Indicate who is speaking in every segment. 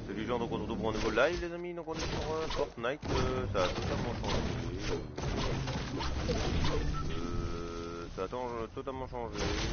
Speaker 1: Salut les gens, donc on se retrouve pour un nouveau live les amis, donc on est sur Fortnite, ça a totalement changé. Ça a totalement changé.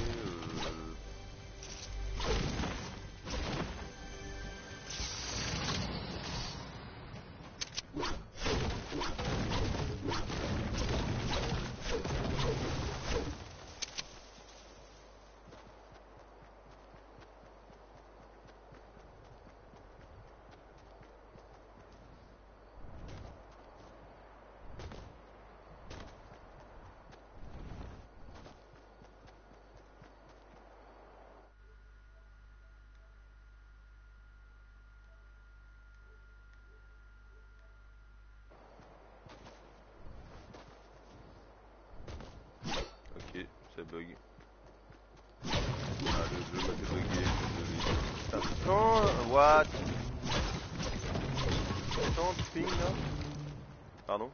Speaker 1: Ok, ça bug. Ah, le jeu m'a fait bugger, je suis désolé. What? Tant de ping là? Pardon?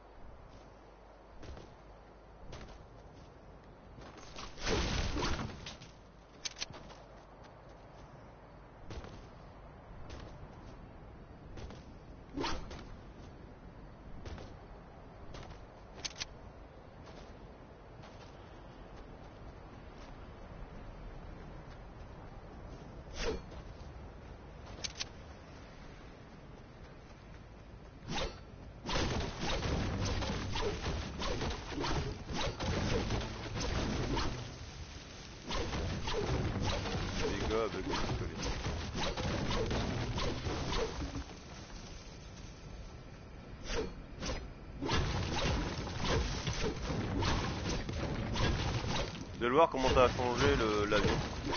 Speaker 1: Les gars, bug, désolé. Vous allez voir comment ça a changé l'avion.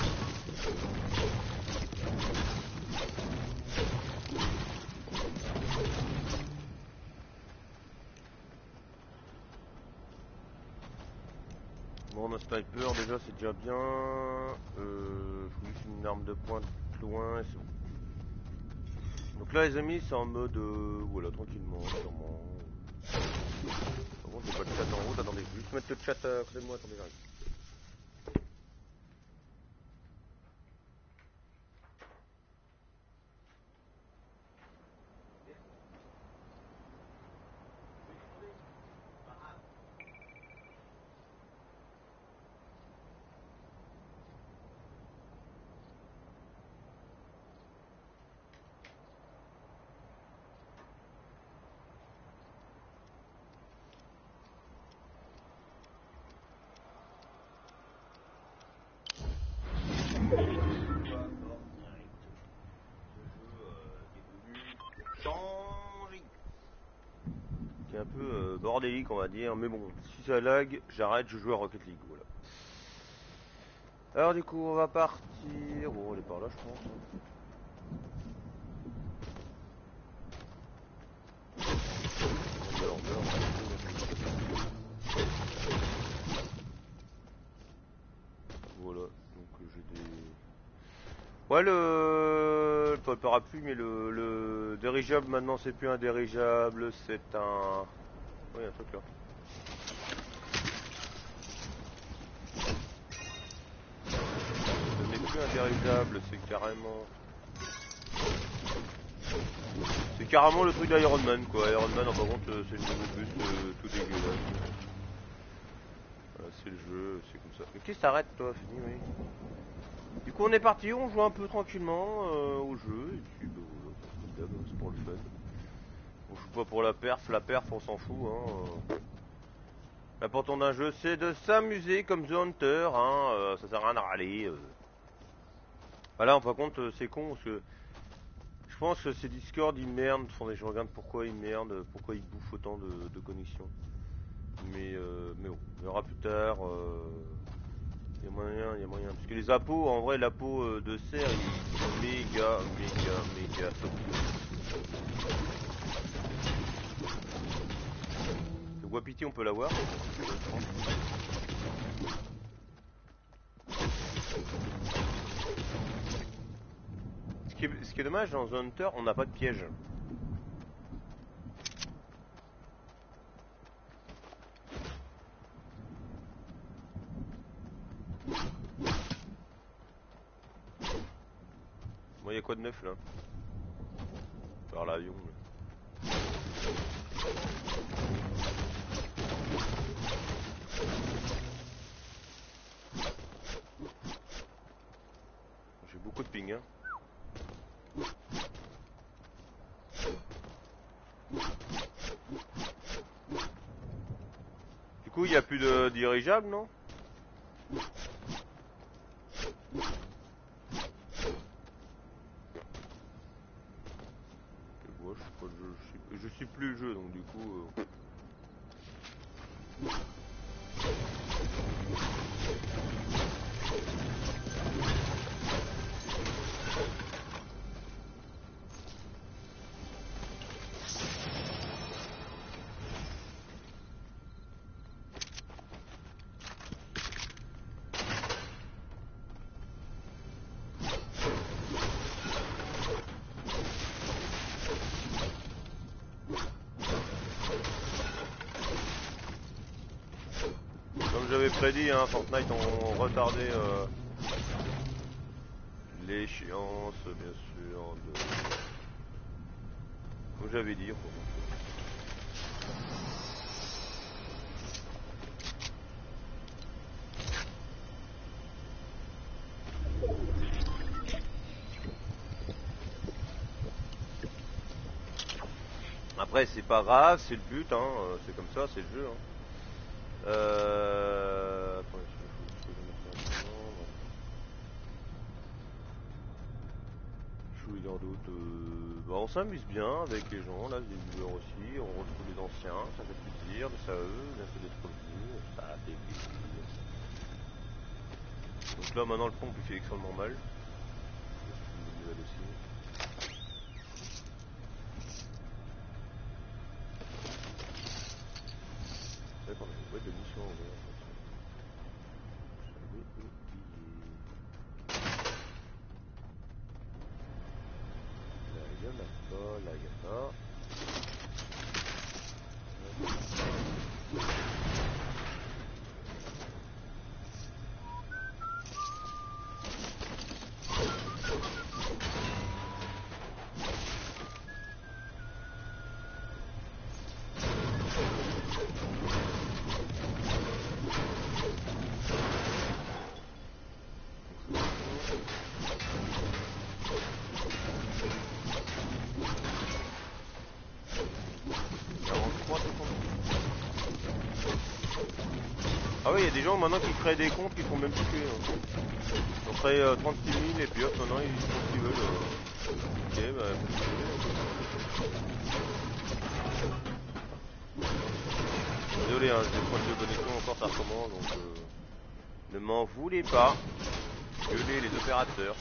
Speaker 1: Bon, on a sniper déjà, c'est déjà bien. Faut juste une arme de pointe loin et c'est bon. Donc là les amis c'est en mode voilà tranquillement sûrement. Par contre j'ai pas de chat en route, attendez, je vais juste mettre le chat à côté de moi, attendez j'arrive. C'est un peu bordélique on va dire, mais bon, si ça lag, j'arrête, je joue à Rocket League, voilà. Alors du coup on va partir, bon on est par là je pense. Voilà, donc j'ai des... Ouais pas le parapluie mais le dirigeable maintenant c'est plus un dirigeable, c'est un... Oui, un truc là. Ce n'est plus un dirigeable, c'est carrément... C'est carrément le truc d'Iron Man quoi. Iron Man en par contre c'est une bus tout dégueulasse. Voilà, c'est le jeu, c'est comme ça. Mais qu'est-ce que t'arrêtes toi, fini oui. Du coup on est parti, on joue un peu tranquillement au jeu et puis bah voilà, comme d'hab, c'est pour le fun. On joue pas pour la perf on s'en fout hein. L'important d'un jeu c'est de s'amuser comme The Hunter hein, ça sert à rien de râler. Voilà, par contre c'est con parce que je pense que ces Discord ils merdent, je regarde pourquoi ils merdent, pourquoi ils bouffent autant de connexions. Mais bon, on verra plus tard. Il y a moyen, il y a moyen. Parce que les appos, en vrai, l'apo de serre, ils sont méga top. Le Wapiti, on peut l'avoir. Ce qui est dommage, dans The Hunter, on n'a pas de piège. Bon, il y a quoi de neuf là? Par l'avion. J'ai beaucoup de ping, hein. Du coup, il n'y a plus de dirigeable, non? Je suis plus le jeu, donc du coup... Comme j'avais prédit, hein, Fortnite ont retardé l'échéance, bien sûr, de... Comme j'avais dit, enfin, après, c'est pas grave, c'est le but, hein, c'est comme ça, c'est le jeu. Hein. Attendez, je voulais dire d'autres. Bah, on s'amuse bien avec les gens, là, les viewers aussi, on retrouve les anciens, ça fait plaisir, mais ça eux, bientôt d'être revenus, ça fait plaisir. Donc là, maintenant, le pompe il fait extrêmement mal. C'est une nouvelle aussi. C'est vrai qu'on a une boîte de mission en vrai. Là, il y en a pas, là, il y en a. Ah oui, il y a des gens maintenant qui créent des comptes qui font même plus tuer. Hein. Ils ont créé 36 000 et puis hop, maintenant ils font ce qu'ils veulent. Ok, bah faut se tuer. Désolé, hein, j'ai des problèmes de connexion encore, ça recommence, donc ne m'en voulez pas. Gueuler les opérateurs.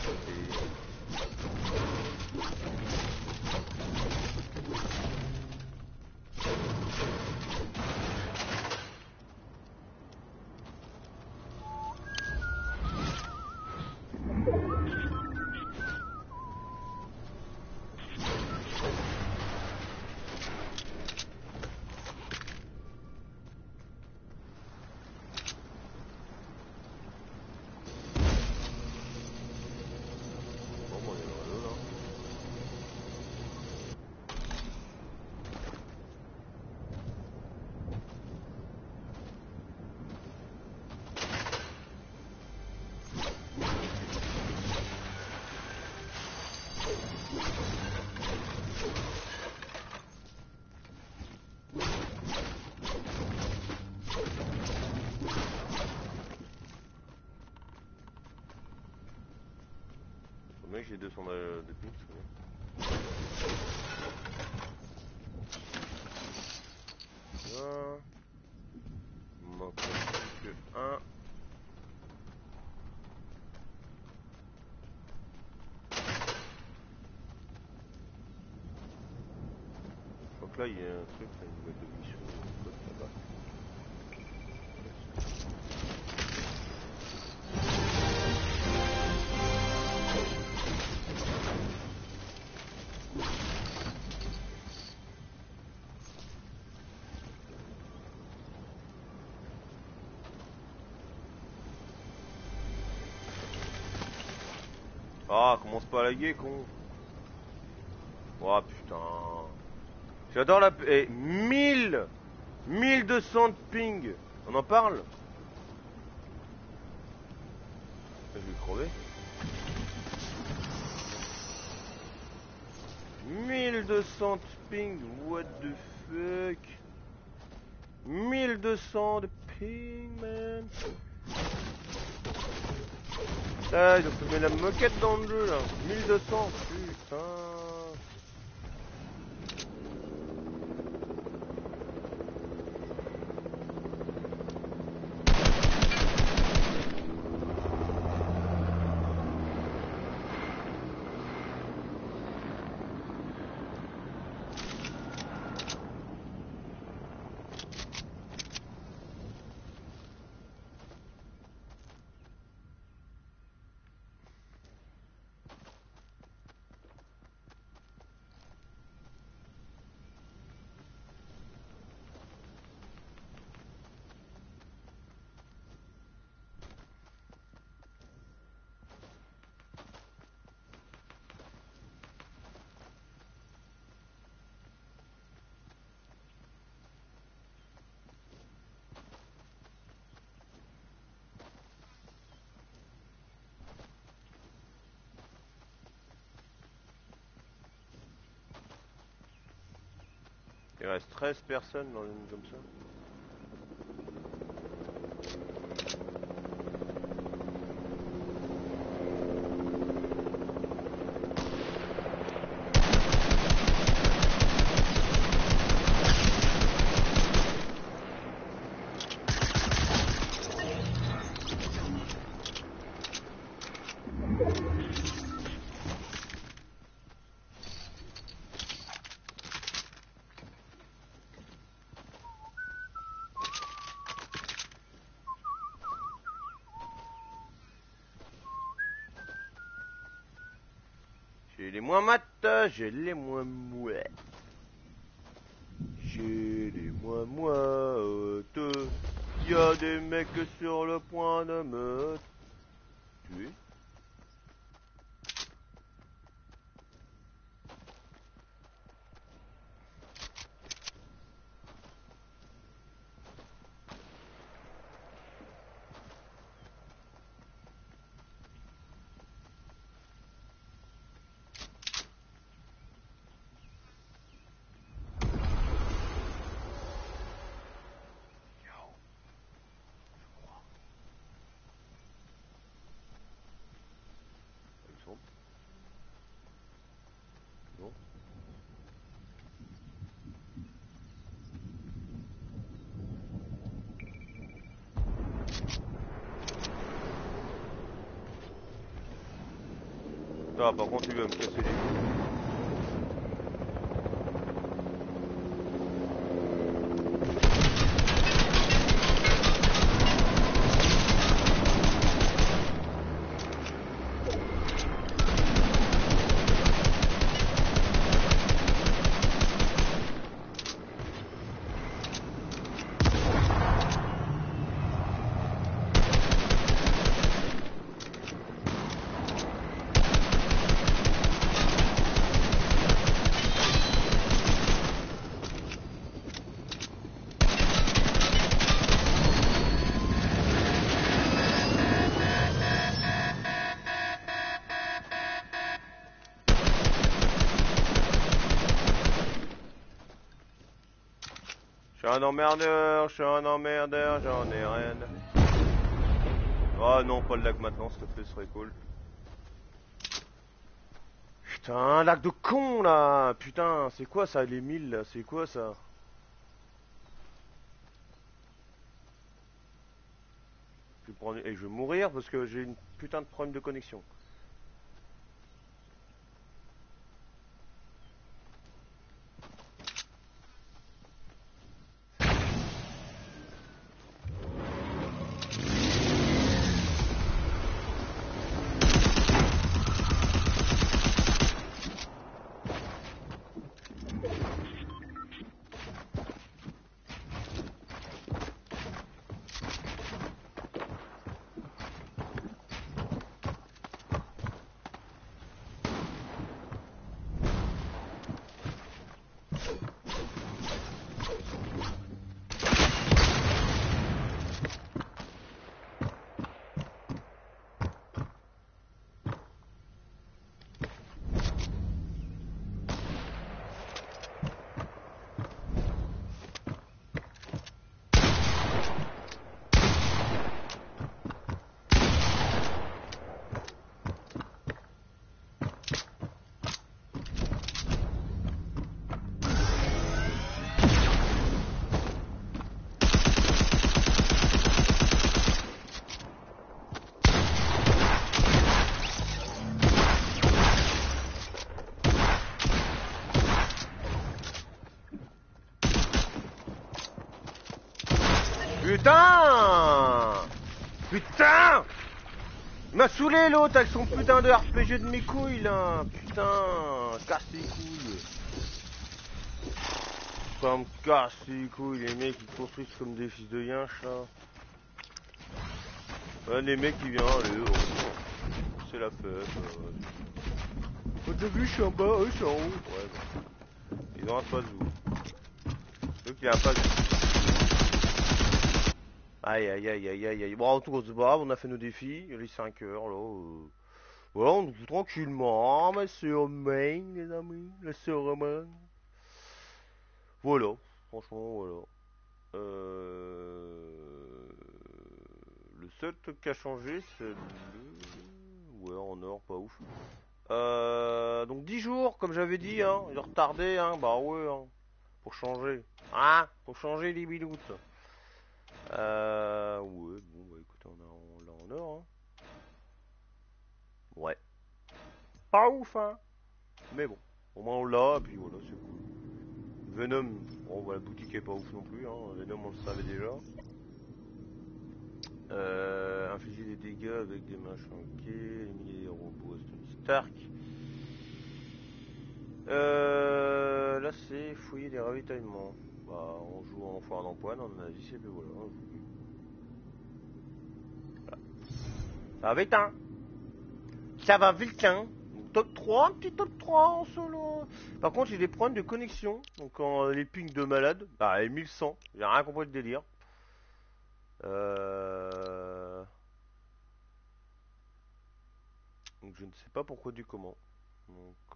Speaker 1: Mec, j'ai 200 de ping, c'est bien. Là. Il me manque plus que 1. Donc là, il y a un truc, là, une boîte de mission, une boîte là-bas. Ah, commence pas à laguer, con. Oh putain. J'adore la... Eh, 1200 de ping. On en parle? Je vais crever. 1200 de ping. What the fuck? 1200 de ping, man. Ah, ils ont fait la moquette dans le jeu là. 1200, putain. Il reste 13 personnes dans une comme ça. J'ai les moins mat, j'ai les moins mouais. J'ai les moins mouettes. Y'a des mecs sur le point de me tuer. Ah, par contre, il va me casser les couilles. Je suis un emmerdeur, j'en ai rien. Oh non, pas le lac maintenant, s'il te plaît, ce serait cool. Putain, un lac de con là. Putain, c'est quoi ça, les 1000 là? C'est quoi ça? Et je vais mourir parce que j'ai une putain de problème de connexion. Putain! Il m'a saoulé l'autre avec son putain de RPG de mes couilles là. Putain, casse les couilles. Ça me casse les couilles, les mecs ils construisent comme des fils de yinches là. Ouais, les mecs ils viennent, allez, c'est la fête. Oh, t'as vu, je suis en bas, eux je suis en haut. Ouais, bon. Ils ont un pas où. Donc il a un pas. Aïe aïe aïe aïe aïe aïe. Bon, en tout cas, c'est pas grave, on a fait nos défis, il est 5 heures là. Voilà, on joue tranquillement, mais c'est au main, les amis, le cérémonie. Voilà, franchement, voilà. Le seul truc qui a changé, c'est le... Ouais, en or, pas ouf. Donc 10 jours, comme j'avais dit, hein, il est retardé, hein, bah ouais, hein, pour changer. Ah, pour changer les biloutes. Ouais, bon, bah écoutez, on l'a en or, hein. Ouais. Pas ouf, hein. Mais bon, au moins on l'a, et puis voilà, c'est cool. Venom, bon, bah, la boutique est pas ouf non plus, hein. Venom, on le savait déjà. Infliger des dégâts avec des machins, ok. Éliminer des robots, Tony Stark. Là c'est fouiller des ravitaillements. Bah, on joue en foire d'empoigne, on a dit, c'est que voilà. Ça va vite, hein. Ça va vite, hein. Top 3, un petit top 3 en solo. Par contre, j'ai des problèmes de connexion. Donc, les pings de malade. Bah, 1100. J'ai rien compris le délire. Donc, je ne sais pas pourquoi du comment. Donc,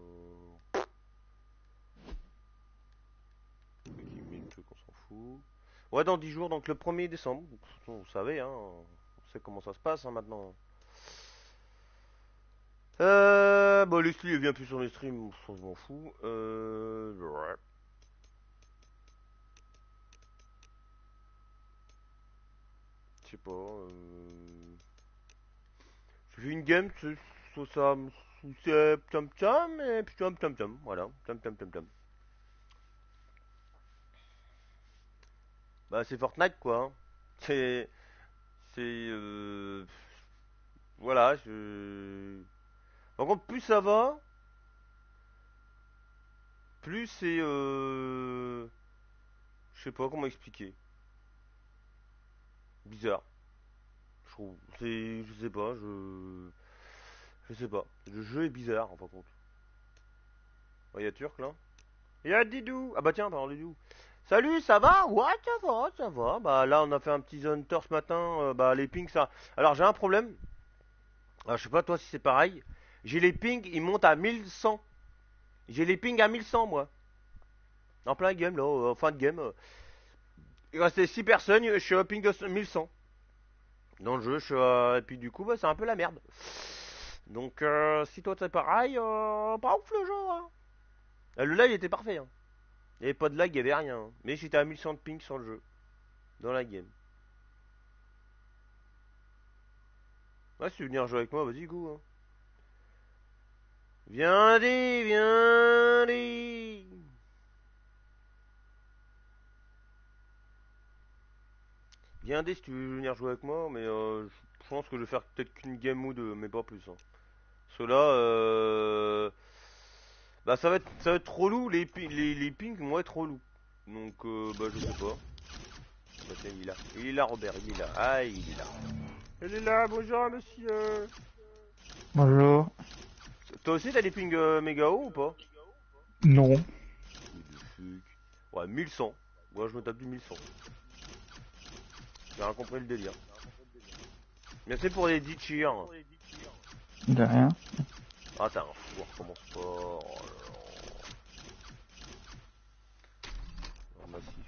Speaker 1: qui met le truc, on s'en fout. Ouais, dans 10 jours, donc le 1er décembre. Vous savez, hein. On sait comment ça se passe, hein, maintenant. Bon, Leslie, elle vient plus sur les streams, on s'en fout. Ouais. Je sais pas. J'ai fait une game, c'est ça, c'est tam tam, et puis tam tam tam, voilà, tam tam tam tam. Bah, c'est Fortnite, quoi. Hein. C'est, voilà, je... Par contre, plus ça va, plus c'est, je sais pas comment expliquer. Bizarre, je trouve. C'est, je sais pas, je sais pas. Le jeu est bizarre, en fin de compte. Oh, y'a Turc, là. Y'a Didou. Ah bah tiens, parle Didou. Salut, ça va? Ouais, ça va, ça va. Bah là, on a fait un petit hunter ce matin. Bah les pings, ça. Alors j'ai un problème. Alors, je sais pas toi si c'est pareil. J'ai les pings, ils montent à 1100. J'ai les pings à 1100 moi. En plein game là, en fin de game. Il restait 6 personnes, je suis à ping de 1100. Dans le jeu, et puis du coup, bah, c'est un peu la merde. Donc si toi c'est pareil, pas ouf le jeu. Hein. Le live était parfait. Hein. Il n'y avait pas de lag, il n'y avait rien. Hein. Mais j'étais à 1100 de ping sur le jeu. Dans la game. Ouais, si tu veux venir jouer avec moi, vas-y, go. Hein. Viens dis, viens dis. Viens dis si tu veux venir jouer avec moi, mais je pense que je vais faire peut-être qu'une game ou deux, mais pas plus. Hein. Parce que là, bah ça va être trop relou, les pings vont être relous. Donc, bah je sais pas. Bah, tiens, il est là. Il est là, Robert, il est là. Ah, il est là. Il est là, bonjour monsieur.
Speaker 2: Bonjour.
Speaker 1: Toi aussi t'as des pings méga hauts ou pas?
Speaker 2: Non.
Speaker 1: Ouais, 1100. Moi je me tape du 1100. J'ai rien compris le délire. Merci pour les 10 cheers.
Speaker 2: De rien.
Speaker 1: Ah t'as un fou, on recommence pas. Oh là là. Un massif.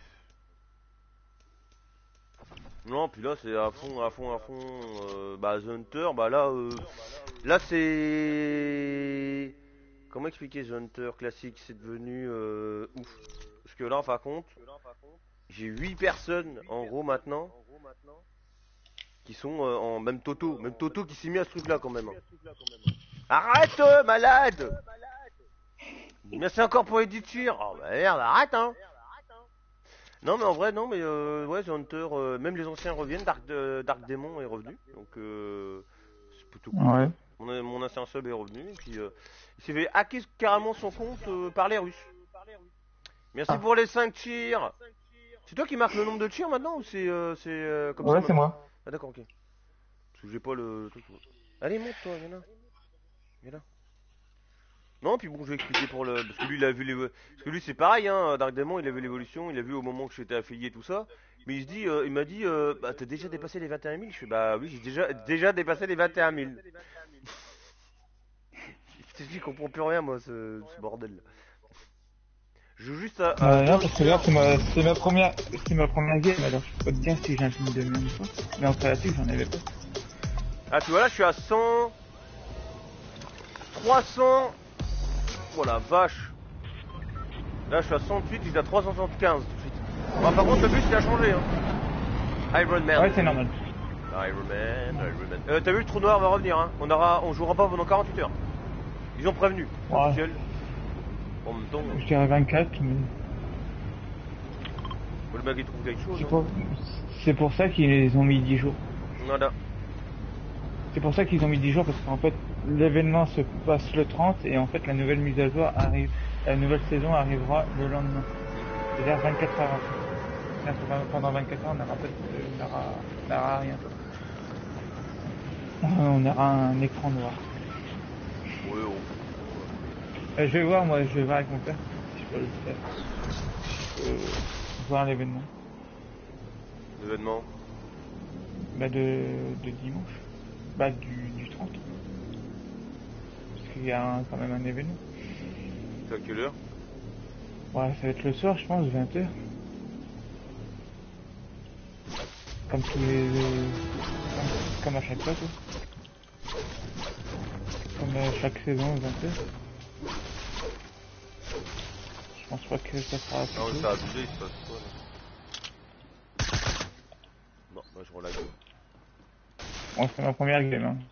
Speaker 1: Non, puis là c'est à fond, à fond, à fond. Bah The Hunter, bah là, là c'est... Comment expliquer The Hunter classique? C'est devenu ouf. Parce que là en fin de compte, j'ai 8 personnes en gros maintenant qui sont en même Toto. Même Toto qui s'est mis à ce truc là quand même. Hein. Arrête malade. Merci encore pour les 10 tirs. Oh bah merde, arrête hein. Non, mais en vrai, non, mais ouais, The Hunter, même les anciens reviennent. Dark Demon est revenu, donc c'est plutôt cool
Speaker 2: Ouais.
Speaker 1: ça. Mon ancien sub est revenu, et puis il s'est fait hacker carrément son compte par les Russes. Merci
Speaker 2: Ah.
Speaker 1: pour les 5 cheers. C'est toi qui marques le nombre de cheers maintenant ou c'est comme ça
Speaker 2: Ouais, c'est
Speaker 1: maintenant?
Speaker 2: moi.
Speaker 1: Ah d'accord, ok. Parce que j'ai pas le truc. Allez, monte toi, viens là. Viens là. Non, puis bon, je vais expliquer pour le. Parce que lui, il a vu les. Parce que lui, c'est pareil, hein. Dark Demon, il a vu l'évolution, il a vu au moment que j'étais affilié, tout ça. Mais il se dit, il m'a dit, bah, t'as déjà dépassé les 21 000? Je fais, bah oui, j'ai déjà dépassé les 21 000. Je comprends plus rien, moi, ce bordel. Je joue juste à
Speaker 2: Non,
Speaker 1: The
Speaker 2: parce que là,
Speaker 1: Hunter.
Speaker 2: c'est ma première game, alors je peux pas te dire si j'ai un film de même fois. Mais en pratique, j'en avais pas.
Speaker 1: Ah, tu vois, là, je suis à 100. 300. Oh la vache. Là, je suis à 108, j'étais à 375 tout de suite. Bon, par contre, le bus, il a changé, hein. Iron Man.
Speaker 2: Ouais, c'est normal.
Speaker 1: Iron Man, Iron Man. T'as vu, le trou noir va revenir, hein. On jouera pas pendant 48 heures. Ils ont prévenu.
Speaker 2: Ouais.
Speaker 1: Officiel. En même temps,
Speaker 2: Je dirais 24, mais
Speaker 1: le mec il trouve quelque chose.
Speaker 2: c'est
Speaker 1: Hein.
Speaker 2: pour, c'est pour ça qu'ils ont mis 10 jours.
Speaker 1: Voilà.
Speaker 2: C'est pour ça qu'ils ont mis 10 jours, parce qu'en fait, l'événement se passe le 30, et en fait, la nouvelle mise à jour arrive, la nouvelle saison arrivera le lendemain. C'est-à-dire 24 heures après. Pendant 24 heures, on n'aura rien. On aura un écran noir.
Speaker 1: Ouais, oh.
Speaker 2: Je vais voir, moi, je vais voir avec mon père, si je peux le faire. Voir l'événement.
Speaker 1: L'événement.
Speaker 2: Bah, de dimanche. Bah, du 30. Parce qu'il y a quand même un événement.
Speaker 1: C'est à quelle heure?
Speaker 2: Ouais, ça va être le soir, je pense, 20h. Comme tous les... comme à chaque fois, quoi. Comme à chaque saison, 20h. Je pense pas que ça sera plus
Speaker 1: Ah ouais,
Speaker 2: tôt.
Speaker 1: ça a abusé, il se passe quoi là? Non, moi je relague.
Speaker 2: Bon, c'est ma première game, hein.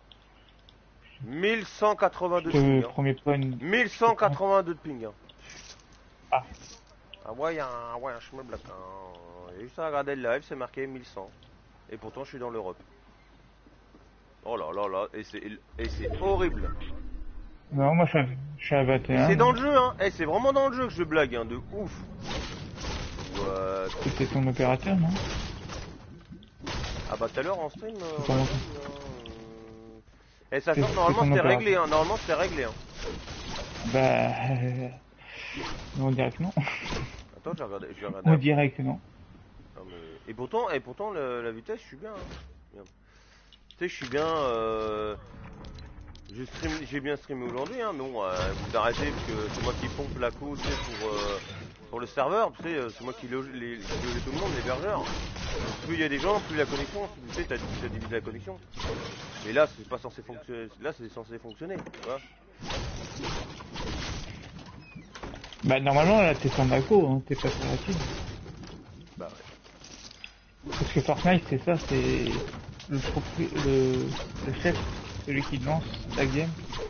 Speaker 1: 1182
Speaker 2: Je
Speaker 1: de ping.
Speaker 2: te
Speaker 1: Hein.
Speaker 2: promets pas une...
Speaker 1: 1182 de ping. Hein.
Speaker 2: Ah,
Speaker 1: Ah ouais, je me bloque. Hein. J'ai juste à regarder le live, c'est marqué 1100. Et pourtant, je suis dans l'Europe. Oh là là là, et c'est horrible.
Speaker 2: non, moi je suis à
Speaker 1: Et
Speaker 2: 21.
Speaker 1: c'est dans
Speaker 2: moi.
Speaker 1: le jeu, hein. Et c'est vraiment dans le jeu que je blague, hein, de ouf. What?
Speaker 2: C'était ton opérateur, non?
Speaker 1: Ah bah tout à l'heure en stream,
Speaker 2: C'est
Speaker 1: on
Speaker 2: pas
Speaker 1: a
Speaker 2: mon...
Speaker 1: vu, Et sachant que
Speaker 2: C'est
Speaker 1: normalement
Speaker 2: ton
Speaker 1: c'était
Speaker 2: opérateur.
Speaker 1: réglé, hein. Normalement c'était réglé, hein.
Speaker 2: Bah... on dirait que non.
Speaker 1: Attends, je vais regarder
Speaker 2: On
Speaker 1: après.
Speaker 2: dirait que non.
Speaker 1: Non, mais... Et pourtant la vitesse, je suis bien, hein. Merde. Tu sais, je suis bien. J'ai bien streamé aujourd'hui, hein, mais bon, vous arrêtez parce que c'est moi qui pompe la co, tu sais, pour le serveur, tu sais, c'est moi qui loge tout le monde, l'hébergeur. Plus il y a des gens, plus la connexion, tu sais, t'as divisé la connexion. Mais là, c'est pas censé fonctionner, là, c'est censé fonctionner, tu vois.
Speaker 2: Bah normalement là t'es sur Mako, hein, t'es pas sur la team.
Speaker 1: Bah ouais.
Speaker 2: Parce que Fortnite c'est ça, c'est le chef, celui qui lance la game.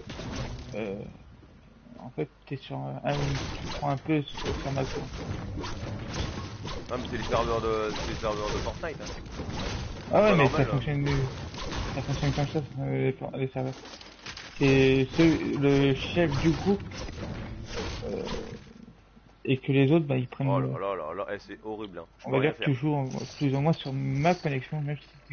Speaker 2: En fait t'es sur tu prends un peu sur Mako.
Speaker 1: Ah, mais c'est les serveurs de Fortnite, hein.
Speaker 2: Ah ouais
Speaker 1: Pas
Speaker 2: mais
Speaker 1: normal, là.
Speaker 2: ça fonctionne comme ça, les serveurs. C'est le chef du groupe et que les autres bah ils prennent
Speaker 1: Oh là là là là, c'est horrible, hein. Je
Speaker 2: on
Speaker 1: peux
Speaker 2: va
Speaker 1: rien
Speaker 2: dire
Speaker 1: faire.
Speaker 2: toujours plus ou moins sur ma connexion même si c'est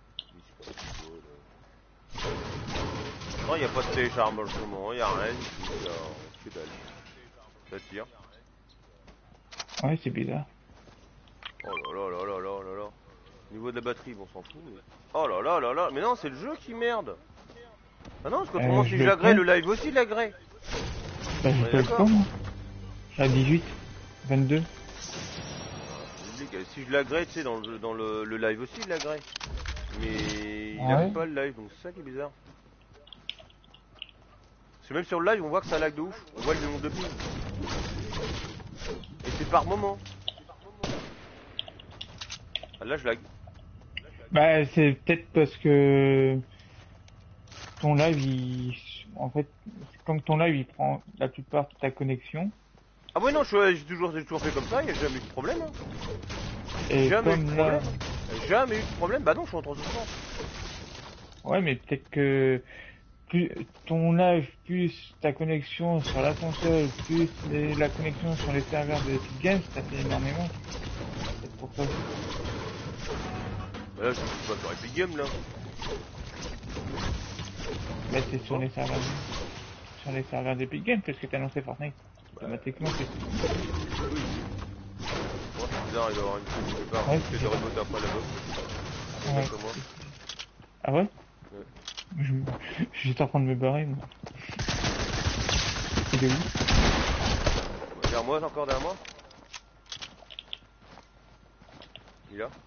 Speaker 1: Non, il n'y a pas de téléchargement, il n'y a rien du tout, que dalle. Ça tire.
Speaker 2: ouais c'est bizarre.
Speaker 1: Oh là là là là là là là. Niveau de la batterie, bon, on s'en fout, mais... Oh là là là là, mais non, c'est le jeu qui merde. Ah non, parce qu'autrement,
Speaker 2: Je
Speaker 1: si
Speaker 2: vais
Speaker 1: je
Speaker 2: le
Speaker 1: l'agrée,
Speaker 2: prendre.
Speaker 1: le live aussi l'agrée.
Speaker 2: Bah
Speaker 1: On
Speaker 2: j'ai
Speaker 1: est
Speaker 2: pas le
Speaker 1: d'accord.
Speaker 2: temps moi. Je suis à 18, 22.
Speaker 1: J'oublie que si je l'agrée, tu sais, dans le live aussi, il l'agrée. Mais il
Speaker 2: Ouais.
Speaker 1: agrée pas le live, donc c'est ça qui est bizarre. Parce que même sur le live, on voit que ça lag de ouf. On voit le nombre de ping. Et c'est par moment. Ah, là, je lag.
Speaker 2: Bah c'est peut-être parce que en fait, comme ton live il prend la plupart de ta connexion,
Speaker 1: Ah ouais non, j'ai toujours fait comme ça, il n'y a jamais eu de problème. Hein.
Speaker 2: Et
Speaker 1: Jamais eu de
Speaker 2: comme là...
Speaker 1: problème. Jamais eu de problème. Bah non, je suis en 360.
Speaker 2: Ouais, mais peut-être que plus ton live, plus ta connexion sur la console, plus la connexion sur les serveurs de Epic Games, ça fait énormément. C'est pour ça.
Speaker 1: Bah là, je suis pas sur Epic Games là.
Speaker 2: Là, c'est sur les serveurs, d'Epic Games, parce que t'as lancé Fortnite. Automatiquement, c'est...
Speaker 1: Oui. Moi, c'est bizarre, il doit y avoir une chose quelque part.
Speaker 2: Ouais,
Speaker 1: C'est de reboot après la box.
Speaker 2: Ouais.
Speaker 1: Comme moi.
Speaker 2: Ah ouais?
Speaker 1: Ouais.
Speaker 2: J'étais en train de me barrer, moi. Il est où?
Speaker 1: Derrière moi, encore derrière moi. Il est là.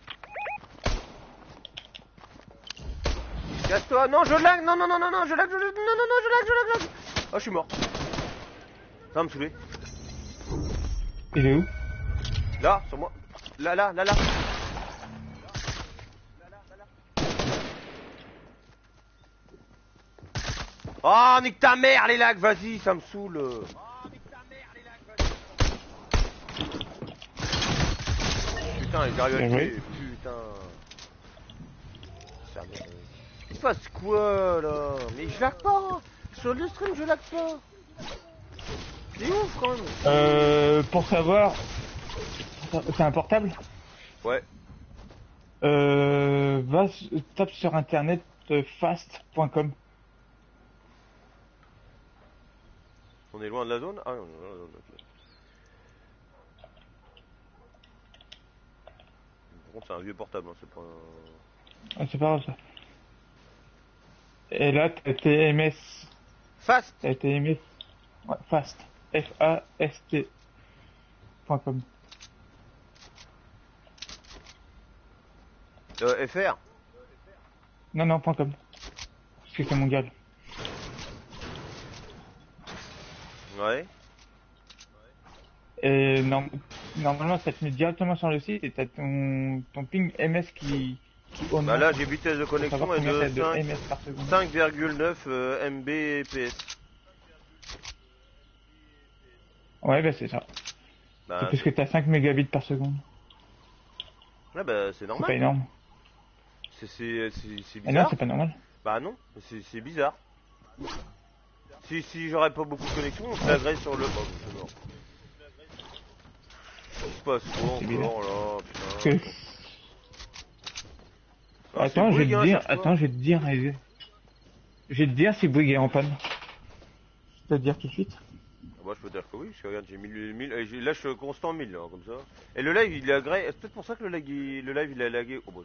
Speaker 1: Casse-toi, non, je lag, non, non, non, non, non, je lag, non, non, non, je lag. Oh, je suis mort. Ça va me saouler.
Speaker 2: Il est où?
Speaker 1: Là, sur moi. Là, là, là, là. Oh, nique ta mère, les lags, vas-y, ça me saoule. Putain, il arrive à tuer, putain. Ça me... Il se passe quoi, là? Mais je lag pas. Sur le stream, je lag pas. C'est ouf, quand même.
Speaker 2: Pour savoir... C'est un portable?
Speaker 1: Ouais.
Speaker 2: Tape sur internet fast.com.
Speaker 1: On est loin de la zone? Ah non, non, non, non. Par contre, c'est un vieux portable, hein, c'est pas un...
Speaker 2: Ah, c'est pas grave ça. Et là, t'as TMS.
Speaker 1: Fast.
Speaker 2: T'as TMS. Ouais, fast. F-A-S-T.com.
Speaker 1: FR.
Speaker 2: Non, non, .com. Parce que c'est mondial.
Speaker 1: Ouais.
Speaker 2: Et normalement, ça te met directement sur le site et t'as ton ping MS qui
Speaker 1: Bah là, j'ai vitesse de connexion et de
Speaker 2: MS par seconde.
Speaker 1: 5,9 Mbps.
Speaker 2: Ouais, bah c'est ça.
Speaker 1: Bah,
Speaker 2: C'est parce que t'as 5 mégabits par seconde.
Speaker 1: ouais, bah c'est
Speaker 2: C'est
Speaker 1: normal.
Speaker 2: pas énorme.
Speaker 1: C'est
Speaker 2: Ah
Speaker 1: bizarre.
Speaker 2: non, c'est pas normal.
Speaker 1: Bah non, c'est bizarre. Si j'aurais pas beaucoup de connexion, on se laguerait sur le... Oh, c'est mort. Il se passe quoi encore là, putain. Ah,
Speaker 2: Attends, je vais te dire, je vais te dire si Bouygues est en panne. Je vais te dire tout de suite.
Speaker 1: Moi je peux dire que oui, parce que regarde, j'ai 1000, là je suis constant 1000 là, comme ça. Et le live il est agréé, c'est peut-être pour ça que le live il a lagué. Oh bah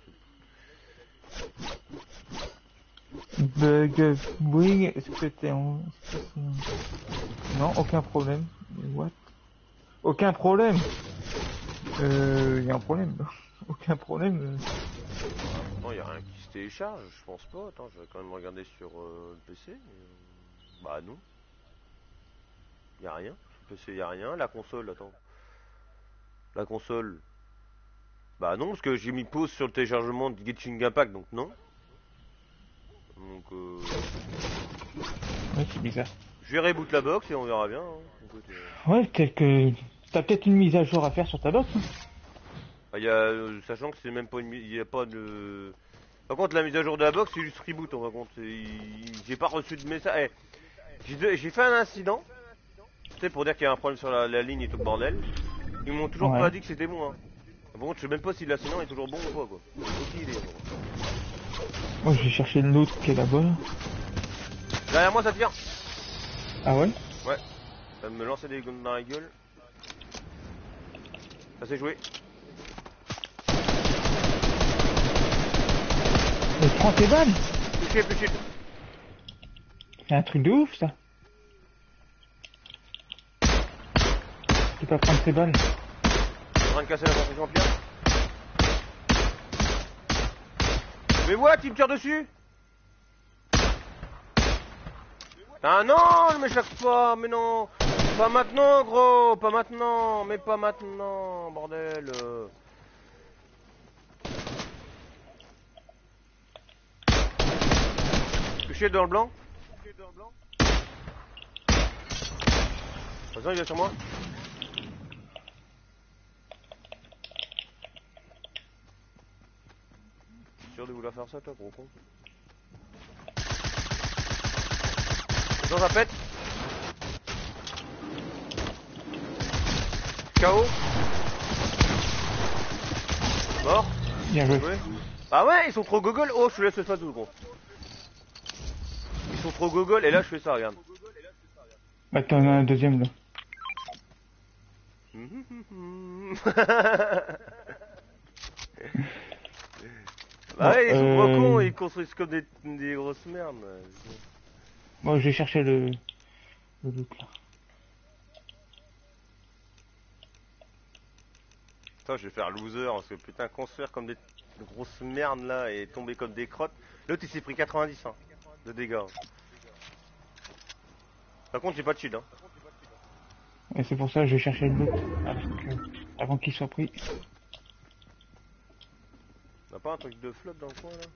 Speaker 2: Bug Bouygues, est-ce que t'es en... Non, aucun problème. What? Aucun problème. Y a un problème. Aucun problème.
Speaker 1: non, y a rien qui se télécharge, je pense pas. Attends, je vais quand même regarder sur le PC. Bah non. Y a rien. Sur le PC y a rien. La console, attends. La console. Bah non, parce que j'ai mis pause sur le téléchargement de Genshin Impact, donc non. Donc
Speaker 2: Ouais, c'est bizarre.
Speaker 1: je vais reboot la box et on verra bien. Hein. Écoute,
Speaker 2: Ouais, t'as peut-être une mise à jour à faire sur ta box. Hein.
Speaker 1: bah, sachant que c'est même pas une... Il y a pas de... Par contre, la mise à jour de la box, c'est juste reboot, on va compte. J'ai pas reçu de message. J'ai fait un incident. Tu sais, pour dire qu'il y a un problème sur la ligne et tout le bordel. Ils m'ont toujours pas dit que c'était bon. Hein. Par contre, je sais même pas si l'incident est toujours bon ou pas, quoi. Aucune idée.
Speaker 2: Moi, je vais chercher l'autre qui est là-bas. Là.
Speaker 1: Derrière moi, ça tire.
Speaker 2: Ah ouais?
Speaker 1: Ouais. Ça va me lancer des guns dans la gueule. Ça s'est joué.
Speaker 2: Mais prends tes balles!
Speaker 1: Touché, touché.
Speaker 2: C'est un truc de ouf, ça! Tu peux pas prendre tes balles.
Speaker 1: Je suis en train de casser la construction en pierre. Mais what, il me tire dessus. Ah non, ne m'échappe pas, mais non. Pas maintenant, gros, pas maintenant, mais pas maintenant, bordel. Touché dans le blanc. Attention, il vient sur moi. sûr de vouloir faire ça, toi, gros con? Dans ça pète. KO. Mort.
Speaker 2: Bien joué.
Speaker 1: Ouais. Ah ouais, ils sont trop gogol. Oh, je te laisse ça tout, gros. Ils sont trop gogol, et là, je fais ça, regarde.
Speaker 2: Bah, t'en as un deuxième là.
Speaker 1: Bah ouais, ils sont trop cons,
Speaker 2: euh,
Speaker 1: ils construisent comme des grosses merdes.
Speaker 2: Moi, je vais chercher le loot là.
Speaker 1: Putain, je vais faire loser, parce que putain, construire comme des grosses merdes là et tomber comme des crottes. L'autre il s'est pris 90 hein, de dégâts. Par contre, j'ai pas de shield. Hein.
Speaker 2: Et c'est pour ça que je vais chercher le loot avant qu'il soit pris.
Speaker 1: T'as pas un truc de flotte dans le coin là?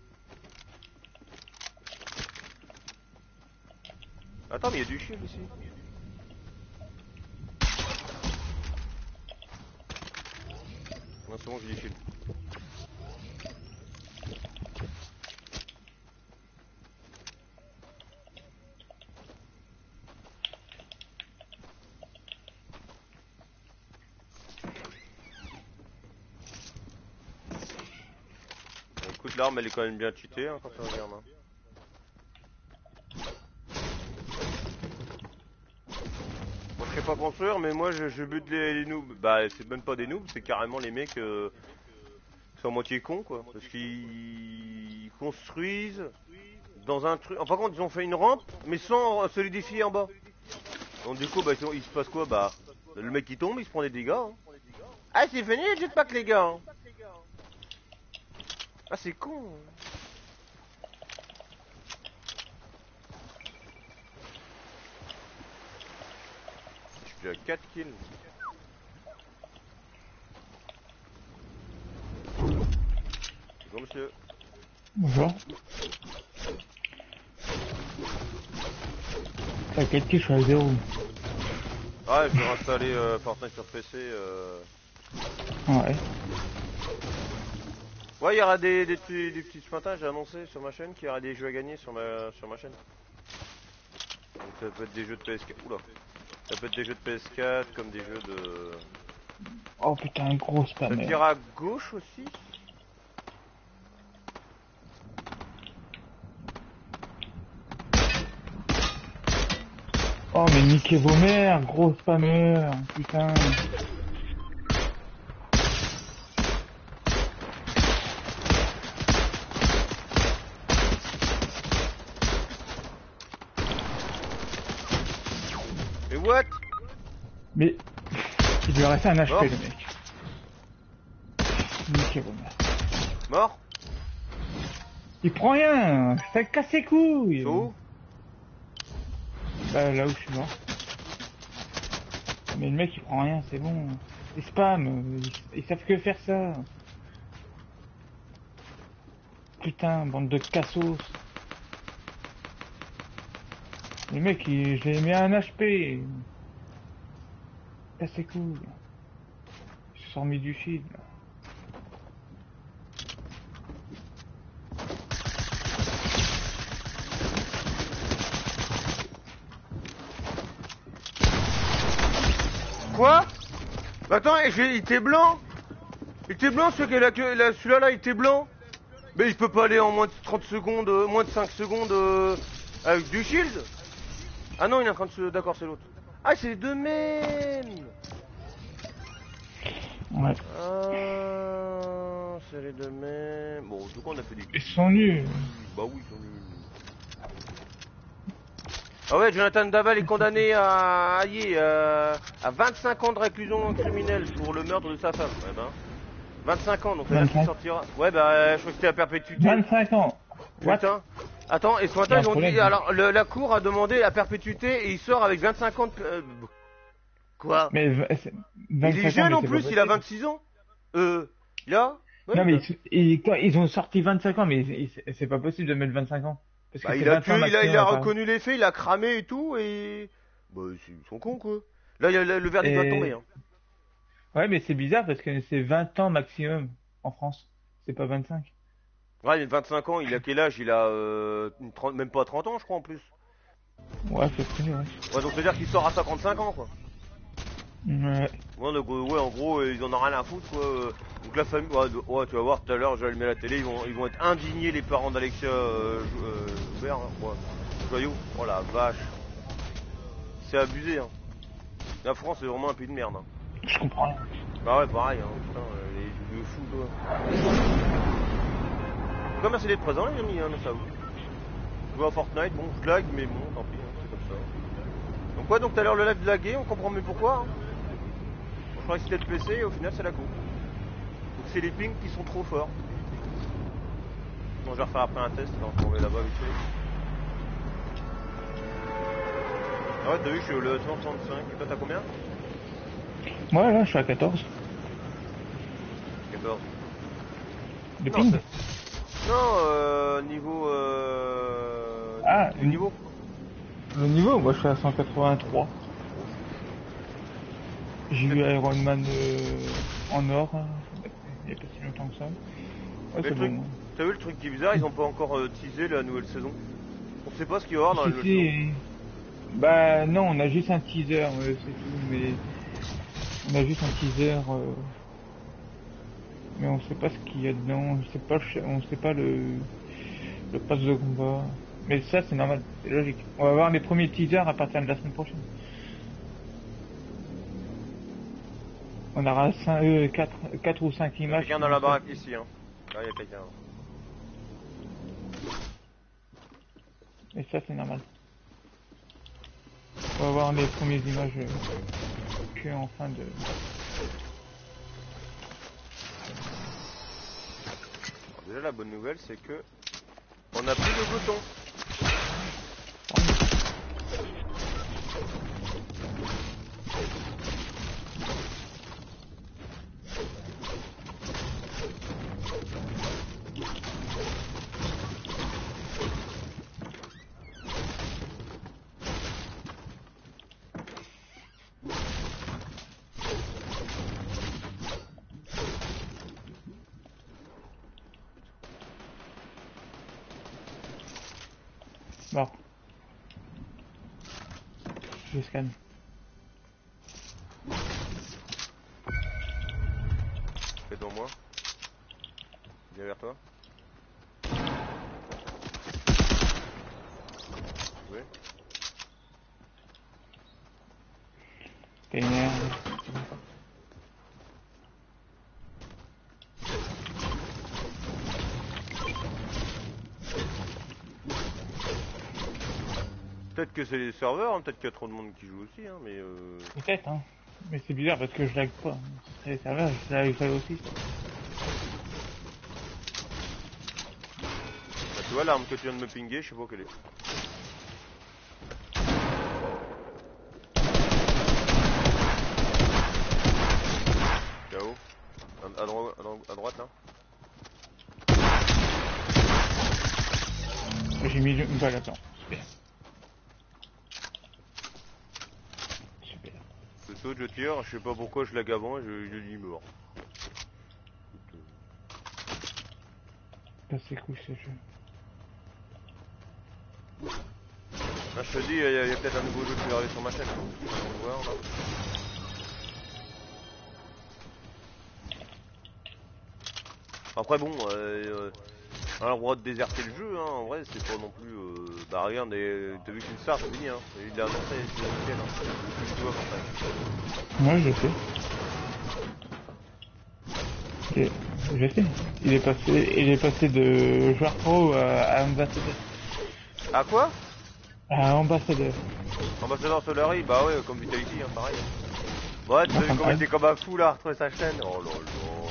Speaker 1: Attends, mais il y a du shield ici. Non, c'est bon, j'ai du shield. Écoute, l'arme elle est quand même bien cheatée hein, quand tu regardes. Hein. Moi je sais pas construire, mais moi je bute les noobs. Bah, c'est même pas des noobs, c'est carrément les mecs qui sont à moitié cons quoi. Parce qu'ils construisent dans un truc. Enfin, par contre, ils ont fait une rampe, mais sans solidifier en bas. Donc, du coup, bah, il se passe quoi? Bah, le mec qui tombe, il se prend des dégâts. Hein. Ah, c'est fini les jetpacks, les gars. Hein. Ah, c'est con. Hein. Je suis à 4 kills. Bonjour, monsieur.
Speaker 2: Bonjour. T'inquiète que je suis à 0.
Speaker 1: Ah, je vais installer Fortnite sur PC.
Speaker 2: Ouais.
Speaker 1: Ouais, il y aura des petits ce matin, j'ai annoncé sur ma chaîne qu'il y aura des jeux à gagner sur ma chaîne. Donc ça peut être des jeux de PS4. Oula. Ça peut être des jeux de PS4 comme des jeux de.
Speaker 2: Oh putain, gros
Speaker 1: Ça
Speaker 2: spammer.
Speaker 1: tire à gauche aussi.
Speaker 2: Oh mais niquez vos mères, gros spammer, putain.
Speaker 1: Mais what?
Speaker 2: Mais il lui reste un HP
Speaker 1: Mort.
Speaker 2: le mec. Niquez vos mères.
Speaker 1: Mort?
Speaker 2: Il prend rien, ça casse ses couilles.
Speaker 1: C'est où?
Speaker 2: Là où je suis mort. Mais le mec il prend rien, c'est bon. Ils spam, ils savent que faire ça. Putain, bande de cassos. Le mec, je l'ai mis à un HP. Casse ses couilles. Ils se sont remis du shield.
Speaker 1: Quoi? Bah attends, il était blanc? Il était blanc celui-là là, il était blanc? Mais il peut pas aller en moins de 30 secondes, moins de 5 secondes avec du shield? Ah non, il est en train de se. D'accord, c'est l'autre. Ah, c'est les deux mêmes!
Speaker 2: Ouais.
Speaker 1: Ah, c'est les deux mêmes. Bon, en tout cas, on a fait des.
Speaker 2: Ils sont nuls.
Speaker 1: Bah oui, ils sont nuls. Ah ouais, Jonathan Daval est condamné à 25 ans de réclusion criminelle pour le meurtre de sa femme. Ouais ben, 25 ans, donc là, il sortira. Ouais, bah, je crois que c'était à perpétuité.
Speaker 2: 25 ans.
Speaker 1: Putain. Attends, et ce matin, ils ont dit, alors, la cour a demandé la perpétuité et il sort avec 25 ans de. Quoi?
Speaker 2: Mais
Speaker 1: il est jeune en plus, il a 26 ans. Là? Ouais,
Speaker 2: non, mais ils ont sorti 25 ans, mais c'est pas possible de mettre 25 ans. Parce que
Speaker 1: bah, il a reconnu les faits, il a cramé et tout, et. Bah, ils sont cons, quoi. Là, le verdict doit tomber, hein.
Speaker 2: Ouais, mais c'est bizarre parce que c'est 20 ans maximum en France. C'est pas 25.
Speaker 1: Ouais, il a 25 ans, il a quel âge? Il a même pas 30 ans, je crois, en plus.
Speaker 2: Ouais, c'est vrai, ouais.
Speaker 1: Ouais, donc c'est-à-dire qu'il sort à 55 ans, quoi.
Speaker 2: Ouais.
Speaker 1: Ouais, donc, ouais, en gros, ils en ont rien à foutre, quoi. Donc la famille, ouais, tu vas voir tout à l'heure, j'ai allumé la télé, ils vont être indignés, les parents d'Alexia Joubert, hein, ouais. Joyau, oh la vache. C'est abusé, hein. La France, c'est vraiment un pays de merde, hein.
Speaker 2: Je comprends rien.
Speaker 1: Bah ouais, pareil, hein, putain, les trucs de fou, quoi. Comme merci d'être présent, les amis, hein, ça vous. Je joue à Fortnite, bon, je lag, mais bon, tant pis, hein, c'est comme ça. Donc ouais, donc tout à l'heure le live lagué, on comprend mieux pourquoi, hein. Je croyais que c'était le PC, et au final, c'est la coupe. Donc c'est les pings qui sont trop forts. Bon, je vais refaire après un test, alors je m'en vais là-bas vite fait. Ah ouais, t'as vu, je suis au level 165, et toi t'as combien?
Speaker 2: Ouais, là, je suis à 14.
Speaker 1: 14.
Speaker 2: De
Speaker 1: Non,
Speaker 2: ping.
Speaker 1: non, niveau...
Speaker 2: Ah,
Speaker 1: le niveau.
Speaker 2: le niveau, moi, je suis à 183. J'ai eu Iron Man en or, hein. Il y a pas si longtemps que ça. Ouais,
Speaker 1: Mais
Speaker 2: c'est
Speaker 1: le truc,
Speaker 2: bon.
Speaker 1: t'as vu le truc qui est bizarre, ils ont pas encore teasé la nouvelle saison. On sait pas ce qu'il va y avoir dans la
Speaker 2: Si,
Speaker 1: nouvelle saison.
Speaker 2: si. Bah non, on a juste un teaser, c'est tout, mais on a juste un teaser, mais on sait pas ce qu'il y a dedans, on sait pas le pass de combat. Mais ça c'est normal, c'est logique. On va voir les premiers teasers à partir de la semaine prochaine. On aura 4 ou 5
Speaker 1: Il y a
Speaker 2: images.
Speaker 1: quelqu'un dans la baraque ici, hein. Là, il y a quelqu'un.
Speaker 2: Et ça c'est normal. On va voir les premières images que en fin de...
Speaker 1: Alors, déjà, la bonne nouvelle, c'est que on a plus de boutons.
Speaker 2: Bon. Je scanne.
Speaker 1: Fais devant moi. Viens vers toi. Oui.
Speaker 2: T'es merde.
Speaker 1: Peut-être que c'est les serveurs, hein, peut-être qu'il y a trop de monde qui joue aussi, hein, mais
Speaker 2: Peut-être, hein. Mais c'est bizarre parce que je lag pas. C'est les serveurs, je lag aussi.
Speaker 1: bah, tu vois l'arme que tu viens de me pinguer, je sais pas quelle est. KO. À droite là.
Speaker 2: J'ai mis une balle là-dedans. Super. Super.
Speaker 1: Je saute, je tire, je sais pas pourquoi je lag avant et je dis mort. Écoute,
Speaker 2: Ça c'est cool ce jeu.
Speaker 1: là, je te dis, il y a peut-être un nouveau jeu qui va arriver sur ma chaîne. On va voir là. Après bon, on a le droit de déserter le jeu, hein, en vrai, c'est pas non plus... bah regarde, t'as vu qu'une star, c'est fini, hein. Il a annoncé, c'est officiel, hein. Plus tu vois, après.
Speaker 2: Moi je sais. Je sais. Il est passé de joueur pro à ambassadeur.
Speaker 1: Ah quoi?
Speaker 2: À ambassadeur.
Speaker 1: Ambassadeur Solari, bah ouais, comme Vitality, hein, pareil. Ouais, tu as vu comment il était comme un fou là, à retrouver sa chaîne. Oh là là.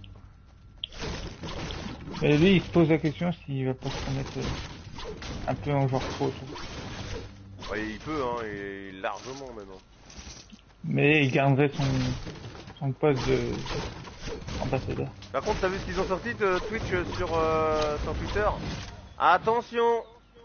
Speaker 2: Et lui il se pose la question s'il va pas se remettre un peu en joueur pro.
Speaker 1: Ouais, il peut, hein, et largement même. Hein.
Speaker 2: Mais il garderait son poste de ambassadeur.
Speaker 1: Par contre, t'as vu ce qu'ils ont sorti de Twitch sur Twitter? Attention,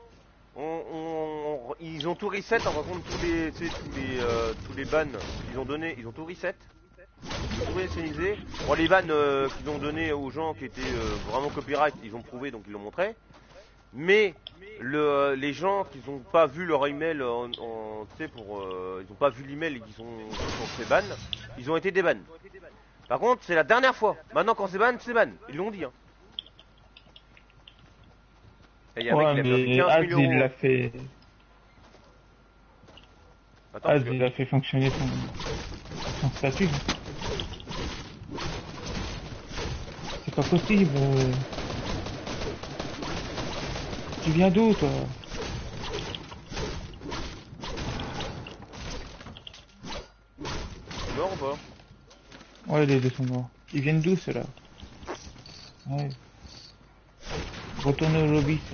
Speaker 1: ils ont tout reset en compte tous les bans qu'ils ont donnés, ils ont tout reset. trouvé scénisé. Bon, les vannes qu'ils ont donné aux gens qui étaient vraiment copyright, ils ont prouvé donc ils l'ont montré. Mais les gens qui n'ont pas vu leur email tu sais ils n'ont pas vu l'email et qui sont fait ban, ils ont été déban. Par contre, c'est la dernière fois. Maintenant, quand c'est ban, c'est ban. Ils l'ont dit. Hein. Et y a
Speaker 2: Ouais,
Speaker 1: un mec, il a perdu 15
Speaker 2: Az,
Speaker 1: 000
Speaker 2: il
Speaker 1: euros.
Speaker 2: l'a fait...
Speaker 1: Attends,
Speaker 2: Az, il a fait fonctionner son statut. C'est pas possible. Tu viens d'où, toi?
Speaker 1: c'est mort ou pas?
Speaker 2: Ouais, les deux sont morts. Ils viennent d'où, ceux-là? Ouais. Retournez au lobby, ça.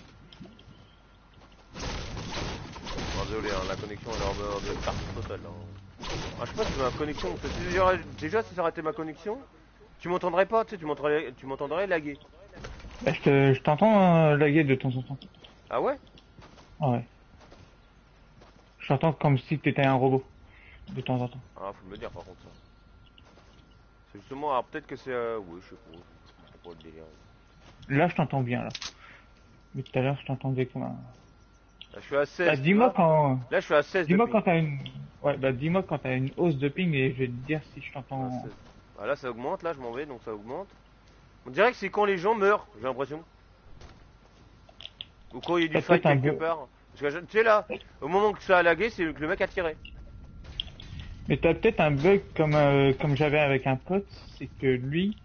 Speaker 1: Oh, désolé, hein, la connexion elle est en mode carte totale. Hein. Ah, je sais pas si ma connexion. Déjà, si ça aurait été ma connexion, tu m'entendrais pas, tu sais, tu m'entendrais laguer.
Speaker 2: Bah, je t'entends laguer de temps en temps.
Speaker 1: Ah ouais?
Speaker 2: Ouais. Je t'entends comme si t'étais un robot. De temps en temps.
Speaker 1: Ah, faut me le dire par contre ça. C'est justement, alors peut-être que c'est. Oui, je sais pas. C'est pas le délire.
Speaker 2: Là, je t'entends bien, là. Mais tout à l'heure, je t'entendais comme un...
Speaker 1: Là, je suis à 16.
Speaker 2: Bah, dis-moi quand...
Speaker 1: Là, je suis à 16.
Speaker 2: Dis-moi
Speaker 1: de
Speaker 2: quand
Speaker 1: ping.
Speaker 2: t'as une... Ouais, bah, dis-moi quand t'as une hausse de ping et je vais te dire si je
Speaker 1: Ah,
Speaker 2: t'entends...
Speaker 1: 16. Ah, là, ça augmente. Là, je m'en vais, donc ça augmente. On dirait que c'est quand les gens meurent, j'ai l'impression. Ou quand il y a du
Speaker 2: T'as
Speaker 1: fight
Speaker 2: peut-être un
Speaker 1: quelque
Speaker 2: bug.
Speaker 1: part. Parce que tu sais là, au moment que ça a lagué, c'est que le mec a tiré.
Speaker 2: Mais t'as peut-être un bug comme j'avais avec un pote, c'est que lui,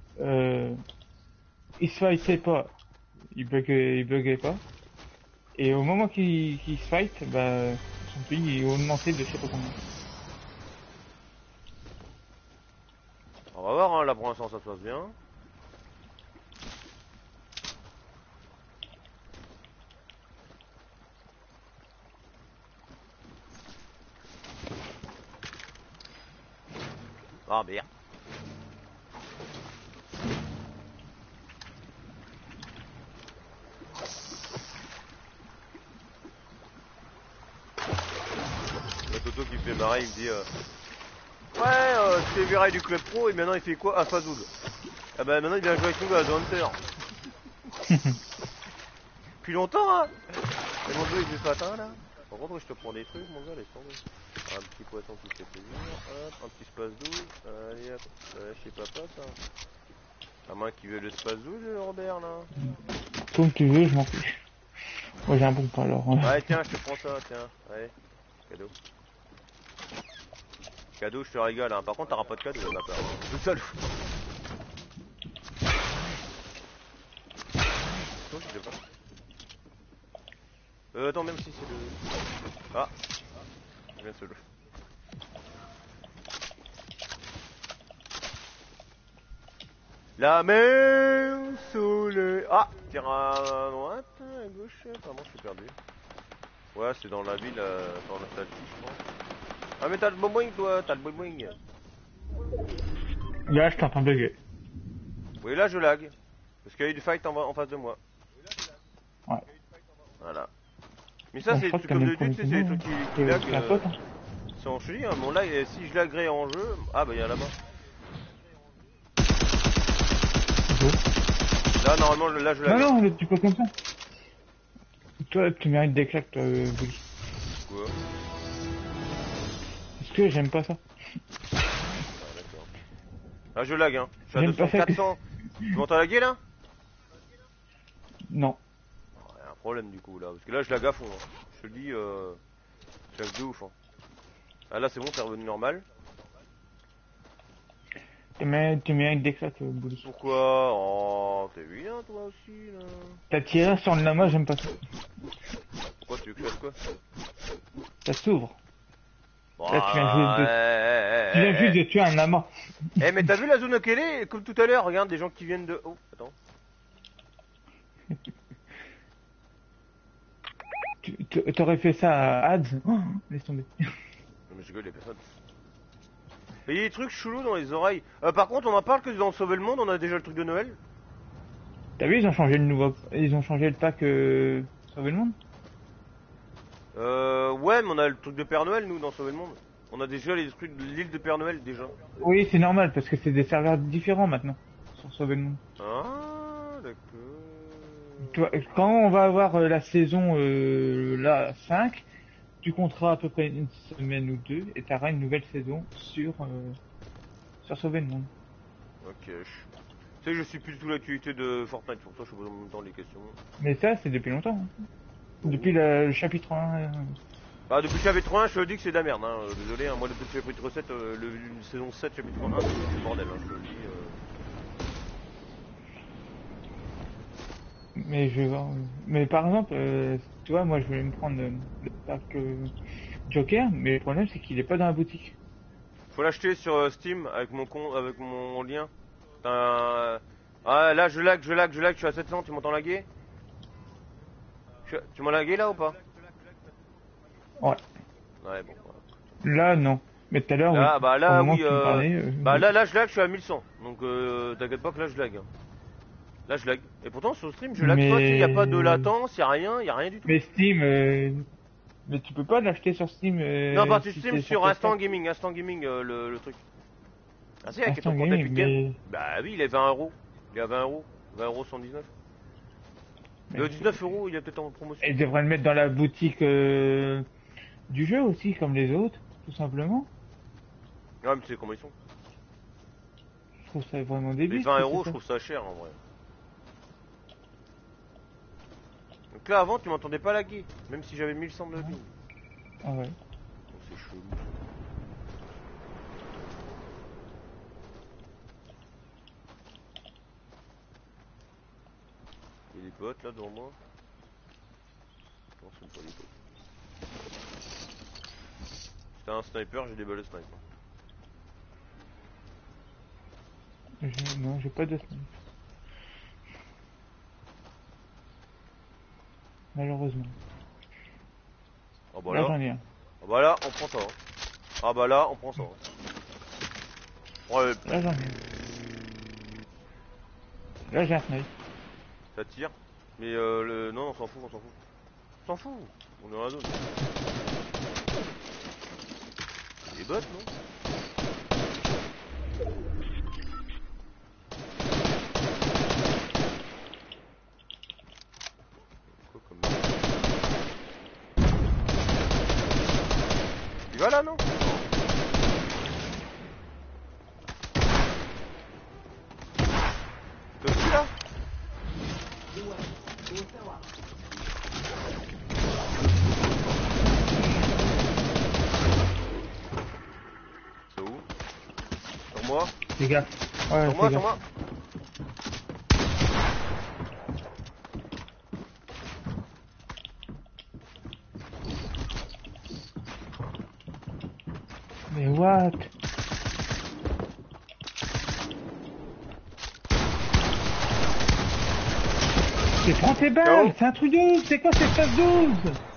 Speaker 2: il se fightait pas. Il buguait pas. Et au moment qu'il se fight, bah, son ping il augmentait de je sais pas combien.
Speaker 1: On va voir, hein, là pour l'instant ça se passe bien. Ah merde. Le Toto qui me fait marrer, il me dit ouais, tu t'es viré du club pro et maintenant il fait quoi à Fazoul? Ah bah maintenant il vient jouer avec nous à The Hunter. Depuis longtemps hein. Et mon jeu il fait ce matin là. Par contre je te prends des trucs mon gars, laisse tomber. Un petit poisson qui fait plaisir, hop, un petit space d'eau, allez hop, chez papa ça. À moins qu'il veut le space d'eau Robert là.
Speaker 2: Comme tu veux, je m'en fiche. Moi j'ai un bon pas alors.
Speaker 1: Ouais tiens je te prends ça, tiens, allez, cadeau. Cadeau je te régale hein, par contre t'auras pas de cadeau de ma part. Tout seul. Non, je sais pas. Attends, même si c'est le... Ah, je viens seul. La mer sous le... Ah, tire à droite, à gauche, vraiment je suis perdu. Ouais, c'est dans la ville, dans la salle, je crois. Ah mais t'as le boing toi, t'as le boing.
Speaker 2: Là je t'entends bugger.
Speaker 1: Oui là je lag. Parce qu'il y a eu du fight en face de moi.
Speaker 2: Ouais.
Speaker 1: Voilà. Mais ça
Speaker 2: Bon,
Speaker 1: c'est
Speaker 2: je
Speaker 1: des
Speaker 2: crois
Speaker 1: trucs
Speaker 2: que
Speaker 1: comme
Speaker 2: t'as
Speaker 1: d'habitude, tu sais, c'est des trucs qui lag.
Speaker 2: C'est un pote, hein.
Speaker 1: Sans je te dis, hein, bon là, si je laguerais en jeu... Ah bah il y a là-bas. Là normalement, là je lag.
Speaker 2: Non, non, le petit peu comme ça. Toi, tu mérites des claques, toi, Bully.
Speaker 1: Quoi?
Speaker 2: Parce que j'aime pas ça.
Speaker 1: Ah d'accord. Là je lag hein. Je suis à
Speaker 2: J'aime pas
Speaker 1: 200,
Speaker 2: ça que...
Speaker 1: 400. Tu m'entends laguer là?
Speaker 2: Non.
Speaker 1: Oh, y a un problème du coup là. Parce que là je lag à fond. Hein. Je te le dis, je lag de ouf. Hein. Ah là c'est bon, c'est revenu normal.
Speaker 2: Tu mérites des claques, Bully.
Speaker 1: Pourquoi? Oh, t'es bien toi aussi là.
Speaker 2: T'as tiré sur le lama, j'aime pas ça.
Speaker 1: Pourquoi tu veux que je fasse quoi?
Speaker 2: Ça s'ouvre.
Speaker 1: Bon,
Speaker 2: Là, tu viens juste de tuer un lama.
Speaker 1: Eh mais t'as vu la zone au qu'elle est? Comme tout à l'heure, regarde des gens qui viennent de... Oh, attends.
Speaker 2: T'aurais fait ça à Ads. Oh, laisse tomber.
Speaker 1: Non mais je gueule les personnes. Mais il y a des trucs chelous dans les oreilles. Par contre, on en parle que dans Sauver le Monde, on a déjà le truc de Noël.
Speaker 2: T'as vu, ils ont changé le nouveau... Ils ont changé le pack Sauver le Monde.
Speaker 1: Ouais, mais on a le truc de Père Noël, nous, dans Sauver le Monde. On a déjà les trucs de l'île de Père Noël déjà.
Speaker 2: Oui, c'est normal parce que c'est des serveurs différents maintenant sur Sauver le Monde.
Speaker 1: Ah, d'accord.
Speaker 2: Tu vois, quand on va avoir la saison là 5, tu compteras à peu près une semaine ou deux et tu auras une nouvelle saison sur Sauver le Monde.
Speaker 1: Ok. Tu sais que je suis plus du tout l'actualité de Fortnite, pour ça je pose en même temps les questions.
Speaker 2: Mais ça, c'est depuis longtemps. Hein. Depuis le chapitre 1.
Speaker 1: Bah depuis le chapitre 1, je te dis que c'est de la merde, hein. Désolé, hein. Moi depuis le chapitre 7, saison 7, chapitre 1, c'est du bordel, hein. Je te le dis.
Speaker 2: Mais je vais voir. Mais par exemple, tu vois, moi je voulais me prendre le pack Joker, mais le problème c'est qu'il est pas dans la boutique.
Speaker 1: Faut l'acheter sur Steam avec mon compte, avec mon lien. Ah là je lag, je suis à 700, tu m'entends laguer? Tu m'as lagué là ou pas?
Speaker 2: Ouais.
Speaker 1: Ouais bon.
Speaker 2: Là non. Mais tout à l'heure, oui.
Speaker 1: Là, bah
Speaker 2: Au
Speaker 1: là
Speaker 2: moment
Speaker 1: oui,
Speaker 2: où tu me parlais,
Speaker 1: bah là je lag, je suis à 1100. Donc t'inquiète pas que là je lag. Hein. Là je lag. Et pourtant sur stream je lag pas, tu sais, y a pas de latence, y a rien du tout.
Speaker 2: Mais Steam, mais tu peux pas l'acheter sur Steam.
Speaker 1: Non, pas sur
Speaker 2: si
Speaker 1: Steam,
Speaker 2: t'es
Speaker 1: sur
Speaker 2: PS4.
Speaker 1: Instant Gaming, le truc. Ah si, avec
Speaker 2: Instant
Speaker 1: ton compte
Speaker 2: Gaming,
Speaker 1: Epic Game.
Speaker 2: mais...
Speaker 1: Bah oui, il est 20 euros. Il est à 20 euros. 20 euros 119. Le 19 euros, il est peut-être en promotion.
Speaker 2: Ils devraient le mettre dans la boutique du jeu aussi, comme les autres, tout simplement.
Speaker 1: Ouais, mais tu sais comment ils sont.
Speaker 2: Je trouve ça vraiment
Speaker 1: Les
Speaker 2: débile.
Speaker 1: 20
Speaker 2: ce
Speaker 1: euros, je
Speaker 2: que
Speaker 1: trouve ça cher en vrai. Donc là, avant, tu m'entendais pas laguer. Même si j'avais 1100 de ping.
Speaker 2: Ah ouais.
Speaker 1: Oh, c'est chelou. Il y a des potes là devant moi. Non, c'est pas des potes. C'était un sniper, j'ai des balles de sniper.
Speaker 2: Non, j'ai pas de snipe. Malheureusement.
Speaker 1: Ah bah
Speaker 2: Là,
Speaker 1: là.
Speaker 2: j'en ai un.
Speaker 1: Ah bah là, on prend ça. Hein. Ah bah là, on prend ça. Hein. Ouais,
Speaker 2: Là, j'en ai un. Là, j'ai un snipe.
Speaker 1: ça tire. Mais non, on s'en fout, on s'en fout. On s'en fout. On est dans la zone. Des bots, non? Quoi comme... Il va là, non? T'es aussi là? C'est où? Sur moi?
Speaker 2: Les gars. Ouais,
Speaker 1: Sur moi,
Speaker 2: fais
Speaker 1: sur
Speaker 2: gaffe.
Speaker 1: moi?
Speaker 2: Mais what? C'est 30 balles,
Speaker 1: Ciao.
Speaker 2: c'est un truc de ouf, c'est quoi cette phase 12?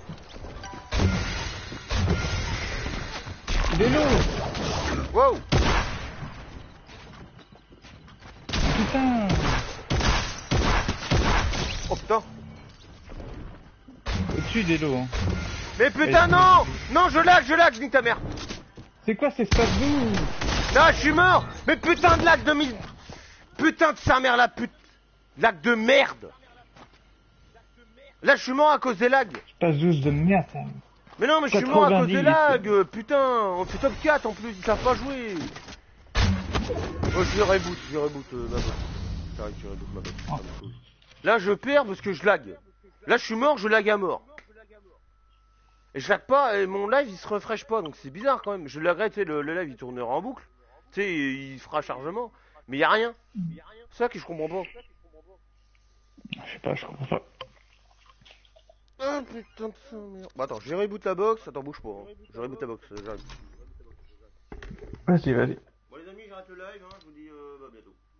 Speaker 2: Vélo.
Speaker 1: Wow!
Speaker 2: Putain.
Speaker 1: Oh putain!
Speaker 2: Au-dessus des lots, hein.
Speaker 1: Mais putain, non! Non, je lag, nique ta mère!
Speaker 2: C'est quoi cette phase 12?
Speaker 1: Non, je suis mort! Mais putain de lag 2000! Putain de sa mère, la pute! Lag de merde! Là, je suis mort à cause des lags!
Speaker 2: Phase 12 de merde, ça.
Speaker 1: Mais non, mais je suis mort à cause
Speaker 2: 90.
Speaker 1: des lags! Putain! On fait top 4 en plus, ils savent pas jouer! Oh, je reboot ma botte. J'arrive, je reboot ma botte. Ça me saoule. Là, je perds parce que je lag. Là, je suis mort, je lag à mort. Et je lag pas, et mon live il se refresh pas, donc c'est bizarre quand même. Je laguerai, tu sais, le live il tournera en boucle. Tu sais, il fera chargement. Mais y a rien. C'est ça que je comprends pas.
Speaker 2: Je sais pas, je comprends pas.
Speaker 1: Ah putain de sa merde. Bah attends, je reboot la box, attends, bouge pas. Hein. Je reboot la box, j'arrive.
Speaker 2: Vas-y, vas-y.
Speaker 1: Bon les amis, j'arrête le live, hein. Je vous dis bah, bientôt.